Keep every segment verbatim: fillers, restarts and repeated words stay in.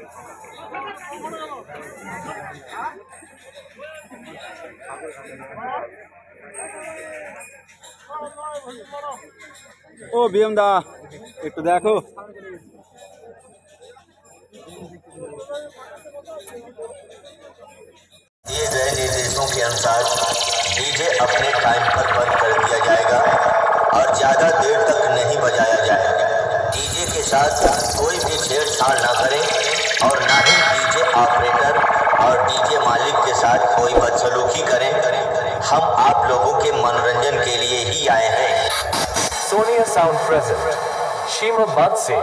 ও BM দা একটু দেখো। दिए गए निर्देशों के अनुसार डीजे अपने टाइम पर बंद कर दिया जाएगा और ज्यादा देर तक नहीं बजाया जाएगा। डीजे के साथ कोई भी छेड़छाड़ न करें और न ही डीजे ऑपरेटर और डीजे मालिक के साथ कोई बदसलूकी करें। हम आप लोगों के मनोरंजन के लिए ही आए हैं। सोनिया साउंड प्रेजेंट शीमाबाद से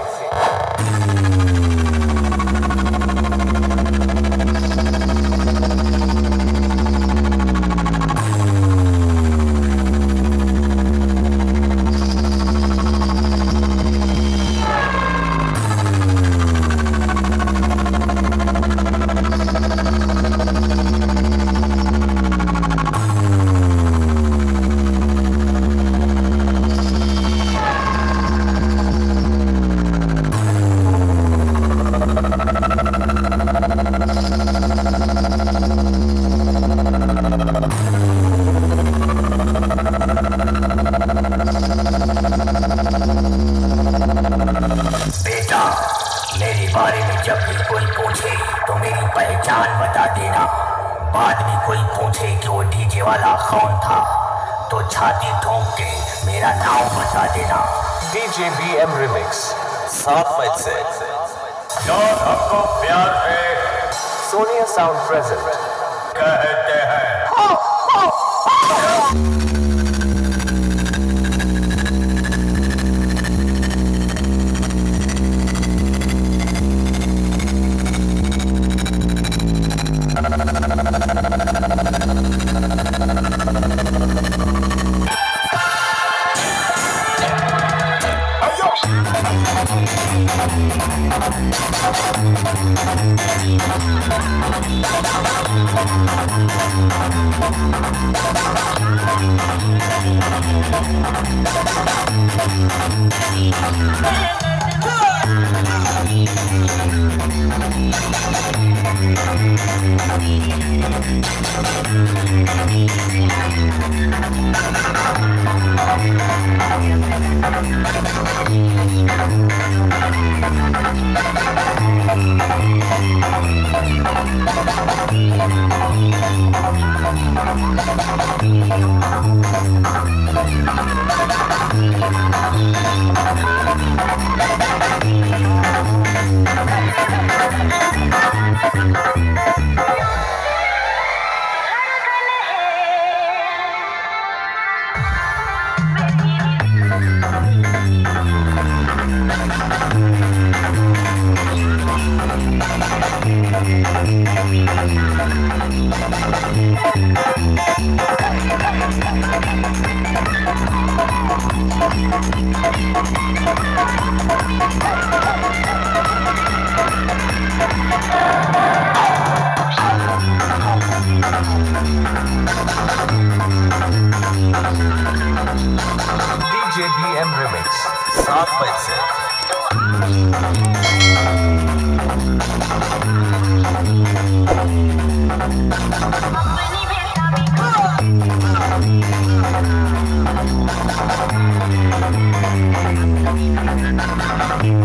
मेरे बारे में जब भी कोई पूछे तो मेरी पहचान बता देना। बाद में कोई पूछे कि वो डीजे वाला कौन था तो छाती ठोक के मेरा नाम बता देना। डीजे बीएम रिमिक्स सात मई से यार आपको प्यार से सोनिया साउंड प्रेजेंट कहते हैं। डीजे बीएम रिमिक्स सात मई से Thank you.